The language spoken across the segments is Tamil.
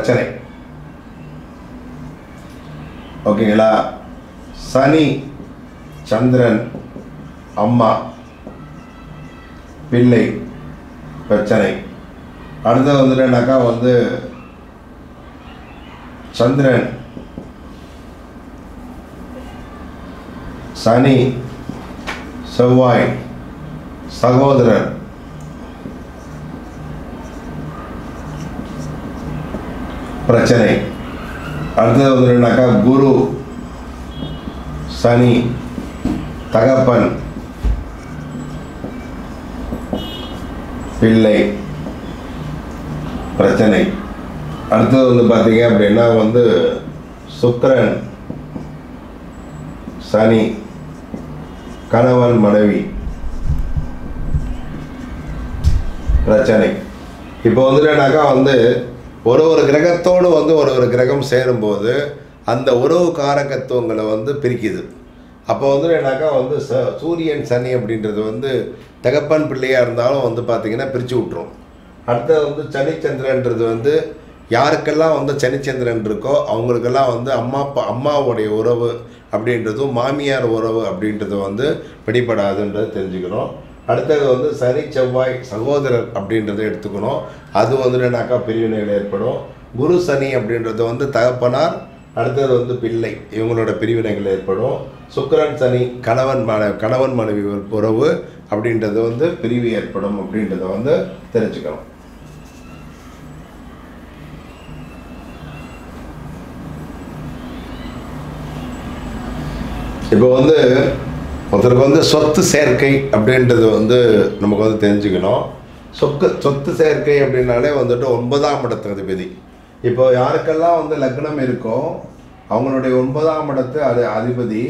பிரச்சனை. ஓகேங்களா? சனி சந்திரன் அம்மா பிள்ளை பிரச்சனை. அடுத்தது வந்துட்டுனாக்கா வந்து சந்திரன் சனி செவ்வாய் சகோதரர் பிரச்சனை. அடுத்தது வந்துட்டுனாக்கா குரு சனி தகப்பன் பிள்ளை பிரச்சனை. அடுத்தது வந்து பார்த்தீங்க அப்படின்னா வந்து சுக்கிரன் சனி கணவன் மனைவி பிரச்சனை. இப்போ வந்துட்டுனாக்கா வந்து ஒரு கிரகத்தோடு வந்து ஒரு கிரகம் சேரும்போது அந்த உறவு காரகத்துவங்களை வந்து பிரிக்குது. அப்போ வந்துட்டுனாக்கா வந்து சூரியன் சனி அப்படின்றது வந்து தகப்பன் பிள்ளையாக இருந்தாலும் வந்து பார்த்திங்கன்னா பிரித்து விட்ரும். அடுத்தது வந்து சனிச்சந்திரன்றது வந்து யாருக்கெல்லாம் வந்து சனிச்சந்திரன் இருக்கோ அவங்களுக்கெல்லாம் வந்து அம்மாவுடைய உறவு அப்படின்றதும் மாமியார் உறவு அப்படின்றது வந்து பிடிபடாதுன்றது தெரிஞ்சுக்கணும். அடுத்தது வந்து சனி செவ்வாய் சகோதரர் அப்படின்றத எடுத்துக்கணும். அது வந்துனாக்கா பிரிவினைகள் ஏற்படும். குரு சனி அப்படின்றது வந்து தகப்பனார், அடுத்தது வந்து பிள்ளை, இவங்களோட பிரிவினைகள் ஏற்படும். சுக்கிரன் சனி கணவன் மனைவி உறவு அப்படின்றது வந்து பிரிவு ஏற்படும் அப்படின்றத வந்து தெரிஞ்சுக்கணும். இப்போ வந்து ஒருத்தருக்கு வந்து சொத்து சேர்க்கை அப்படின்றது வந்து நமக்கு வந்து தெரிஞ்சுக்கணும். சொத்து சேர்க்கை அப்படின்னாலே வந்துட்டு 9ஆம் இடத்து அதிபதி. இப்போ யாருக்கெல்லாம் வந்து லக்னம் இருக்கோ அவங்களுடைய 9ஆம் இடத்து அதிபதி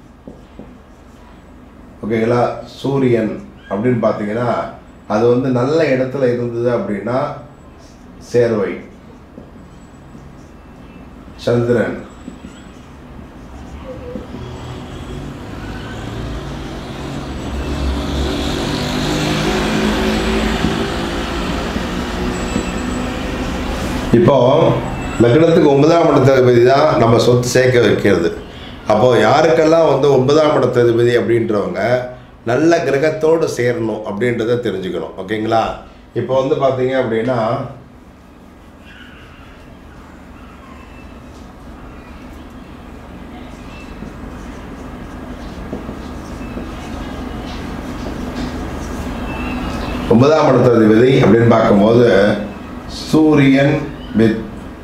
ஓகேங்களா சூரியன் அப்படின்னு பார்த்தீங்கன்னா அது வந்து நல்ல இடத்துல இருந்தது அப்படின்னா சேர்வை. சந்திரன் இப்போ லக்னத்துக்கு 9ஆம் இடத்ததிபதி தான் நம்ம சொத்து சேர்க்க வைக்கிறது. அப்போது யாருக்கெல்லாம் வந்து 9ஆம் இடத்ததிபதி அப்படின்றவங்க நல்ல கிரகத்தோடு சேரணும் அப்படின்றத தெரிஞ்சுக்கணும். ஓகேங்களா? இப்போ வந்து பார்த்தீங்க அப்படின்னா ஒன்பதாம் இடத்ததிபதி அப்படின்னு பார்க்கும்போது சூரியன் வித்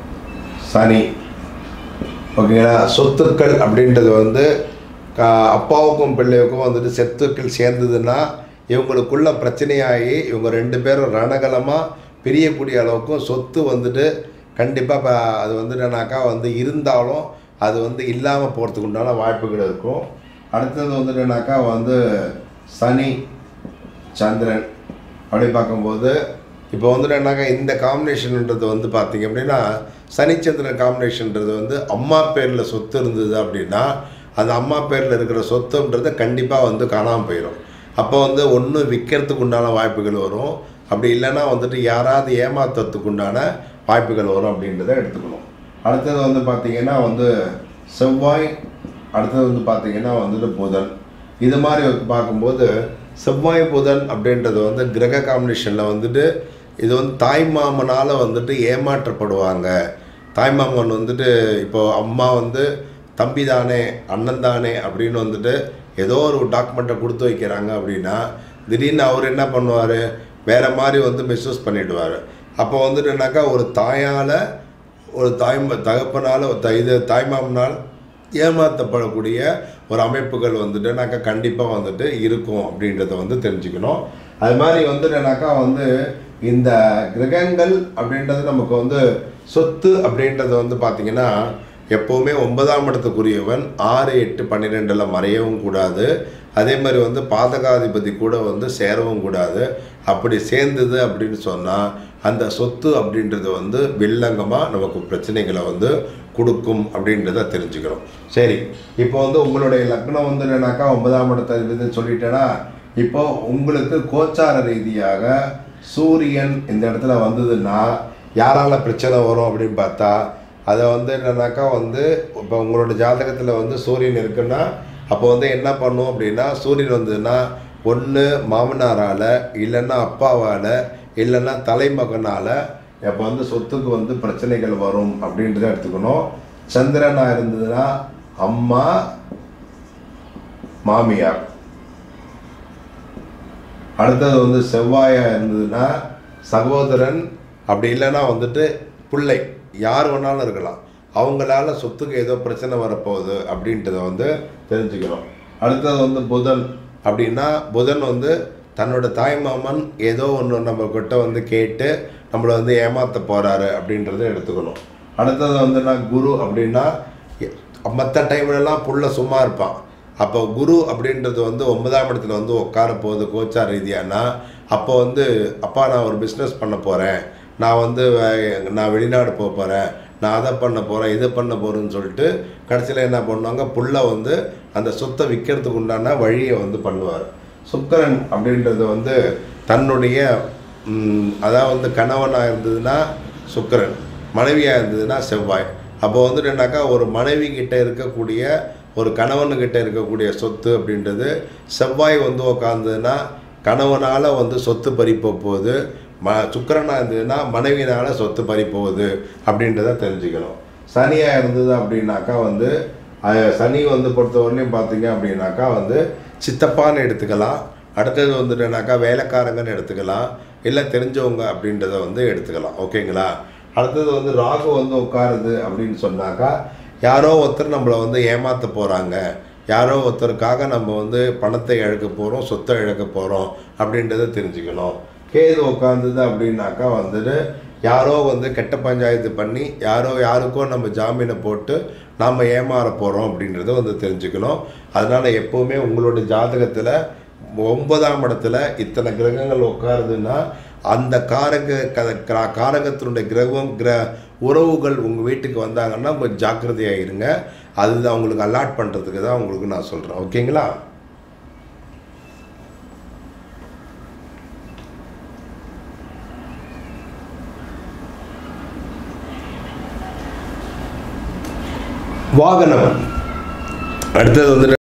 சனி. ஓகேங்களா? சொத்துக்கள் அப்படின்றது வந்து அப்பாவுக்கும் பிள்ளைவுக்கும் வந்துட்டு சொத்துக்கள் சேர்ந்ததுன்னா இவங்களுக்குள்ள பிரச்சனையாகி இவங்க 2 பேரும் ரணகலமாக பிரியக்கூடிய அளவுக்கும் சொத்து வந்துட்டு கண்டிப்பாக அது வந்துட்டுனாக்கா வந்து இருந்தாலும் அது வந்து இல்லாமல் போகிறதுக்கு உண்டான வாய்ப்புகள் இருக்கும். அடுத்தது வந்துட்டுனாக்கா வந்து சனி சந்திரன் அப்படி பார்க்கும்போது இப்போ வந்துட்டுனாக்கா இந்த காம்பினேஷன்ன்றது வந்து பார்த்திங்க அப்படின்னா சனிச்சந்திரன் காம்பினேஷன்ன்றது வந்து அம்மா பேரில் சொத்து இருந்தது அப்படின்னா அந்த அம்மா பேரில் இருக்கிற சொத்துன்றது கண்டிப்பாக வந்து காணாமல் போயிடும். அப்போ வந்து ஒன்று விற்கிறதுக்கு உண்டான வாய்ப்புகள் வரும், அப்படி இல்லைன்னா வந்துட்டு யாராவது ஏமாத்துறதுக்கு உண்டான வாய்ப்புகள் வரும் அப்படின்றத எடுத்துக்கணும். அடுத்தது வந்து பார்த்திங்கன்னா வந்து செவ்வாய், அடுத்தது வந்து பார்த்திங்கன்னா வந்துட்டு புதன். இது மாதிரி பார்க்கும்போது செவ்வாய் புதன் அப்படின்றது வந்து கிரக காம்பினேஷனில் வந்துட்டு இது வந்து தாய்மாமனால் வந்துட்டு ஏமாற்றப்படுவாங்க. தாய்மாமன் வந்துட்டு இப்போது அம்மா வந்து தம்பி தானே அண்ணன் தானே அப்படின்னு வந்துட்டு ஏதோ ஒரு டாக்குமெண்ட்டை கொடுத்து வைக்கிறாங்க அப்படின்னா திடீர்னு அவர் என்ன பண்ணுவார், வேறு மாதிரி வந்து மிஸ்யூஸ் பண்ணிவிடுவார். அப்போ வந்துட்டுனாக்கா ஒரு தாயால் ஒரு தகப்பனால் தாய்மாமனால் ஏமாற்றப்படக்கூடிய ஒரு அமைப்புகள் வந்துட்டுனாக்கா கண்டிப்பாக வந்துட்டு இருக்கும் அப்படின்றத வந்து தெரிஞ்சுக்கணும். அது மாதிரி வந்துட்டுனாக்கா வந்து இந்த கிரகங்கள் அப்படின்றது நமக்கு வந்து சொத்து அப்படின்றது வந்து பார்த்திங்கன்னா எப்போவுமே 9ஆம் இடத்துக்குரியவன் 6, 8, 12 மறையவும் கூடாது. அதே மாதிரி வந்து பாதகாதிபதி கூட வந்து சேரவும் கூடாது. அப்படி சேர்ந்தது அப்படின்னு சொன்னால் அந்த சொத்து அப்படின்றது வந்து வில்லங்கமாக நமக்கு பிரச்சனைகளை வந்து கொடுக்கும் அப்படின்றத தெரிஞ்சுக்கிறோம். சரி, இப்போ வந்து உங்களுடைய லக்னம் வந்து என்னன்னாக்கா 9ஆம் இடத்தை சொல்லிட்டேன்னா இப்போ உங்களுக்கு கோச்சார ரீதியாக சூரியன் இந்த இடத்துல வந்ததுன்னா யாரால் பிரச்சனை வரும் அப்படின்னு பார்த்தா அதை வந்து என்னன்னாக்கா வந்து இப்போ உங்களோட ஜாதகத்தில் வந்து சூரியன் இருக்குன்னா அப்போ வந்து என்ன பண்ணும் அப்படின்னா சூரியன் வந்ததுன்னா ஒன்று மாமனாரால் இல்லைன்னா அப்பாவால் இல்லைன்னா தலைமகனால் இப்போ வந்து சொத்துக்கு வந்து பிரச்சனைகள் வரும் அப்படின்றத எடுத்துக்கணும். சந்திரனாக இருந்ததுன்னா அம்மா மாமியார். அடுத்தது வந்து செவ்வாயாக இருந்ததுன்னா சகோதரன், அப்படி இல்லைன்னா வந்துட்டு பிள்ளை, யார் வேணாலும் இருக்கலாம், அவங்களால சொத்துக்கு ஏதோ பிரச்சனை வரப்போகுது அப்படின்றத வந்து தெரிஞ்சுக்கணும். அடுத்தது வந்து புதன் அப்படின்னா புதன் வந்து தன்னோட தாய்மாமன் ஏதோ ஒன்று நம்மக்கிட்ட வந்து கேட்டு நம்மளை வந்து ஏமாற்ற போகிறாரு அப்படின்றத எடுத்துக்கணும். அடுத்தது வந்து குரு அப்படின்னா மற்ற டைம்லலாம் புள்ள சும்மா இருப்பான். அப்போ குரு அப்படின்றது வந்து 9ஆம் இடத்துல வந்து உட்கார போகுது கோச்சார் ரீதியானா, அப்போ வந்து அப்பா நான் ஒரு பிஸ்னஸ் பண்ண போகிறேன், நான் வந்து நான் வெளிநாடு போக போகிறேன், நான் அதை பண்ண போகிறேன், இதை பண்ண போகிறேன்னு சொல்லிட்டு கடைசியில் என்ன பண்ணுவாங்க, புள்ள வந்து அந்த சொத்தை விற்கிறதுக்கு உண்டான வழியை வந்து பண்ணுவார். சுக்கிரன் அப்படின்றது வந்து தன்னுடைய அதாவது வந்து கணவனாக இருந்ததுன்னா சுக்கிரன், மனைவியாக இருந்ததுன்னா செவ்வாய். அப்போ வந்துட்டு என்னாக்கா ஒரு மனைவி கிட்ட இருக்கக்கூடிய ஒரு கணவனுக்கிட்ட இருக்கக்கூடிய சொத்து அப்படின்றது செவ்வாய் வந்து உக்காந்ததுன்னா கணவனால் வந்து சொத்து பறிப்ப போகுது, சுக்கிரனாக இருந்ததுன்னா மனைவினால் சொத்து பறிப்போகுது அப்படின்றத தெரிஞ்சுக்கணும். சனியாக இருந்தது அப்படின்னாக்கா வந்து சனி வந்து பொறுத்தவரையிலையும் பார்த்தீங்க அப்படின்னாக்கா வந்து சித்தப்பான்னு எடுத்துக்கலாம். அடுத்தது வந்துட்டுனாக்கா வேலைக்காரங்கன்னு எடுத்துக்கலாம், இல்லை தெரிஞ்சவங்க அப்படின்றத வந்து எடுத்துக்கலாம். ஓகேங்களா? அடுத்தது வந்து ராகு வந்து உட்காருது அப்படின்னு சொன்னாக்கா யாரோ ஒருத்தர் நம்மளை வந்து ஏமாற்ற போகிறாங்க, யாரோ ஒருத்தருக்காக நம்ம வந்து பணத்தை இழக்க போகிறோம், சொத்தை இழக்க போகிறோம் அப்படின்றத தெரிஞ்சுக்கணும். கேது உட்காந்துது அப்படின்னாக்கா வந்துட்டு யாரோ வந்து கெட்ட பஞ்சாயத்து பண்ணி யாருக்கோ நம்ம ஜாமீனை போட்டு நாம் ஏமாற போகிறோம் அப்படின்றத வந்து தெரிஞ்சுக்கணும். அதனால் எப்போவுமே உங்களோட ஜாதகத்தில் 9ஆம் இடத்துல இத்தனை கிரகங்கள் உட்காருதுன்னா அந்த காரகத்தினுடைய உறவுகள் உங்கள் வீட்டுக்கு வந்தாங்கன்னா கொஞ்சம் ஜாக்கிரதையாக இருங்க. அதுதான் உங்களுக்கு அலாட் பண்ணுறதுக்கு தான் உங்களுக்கு நான் சொல்கிறேன். ஓகேங்களா? வாகனம் அடுத்தது வந்து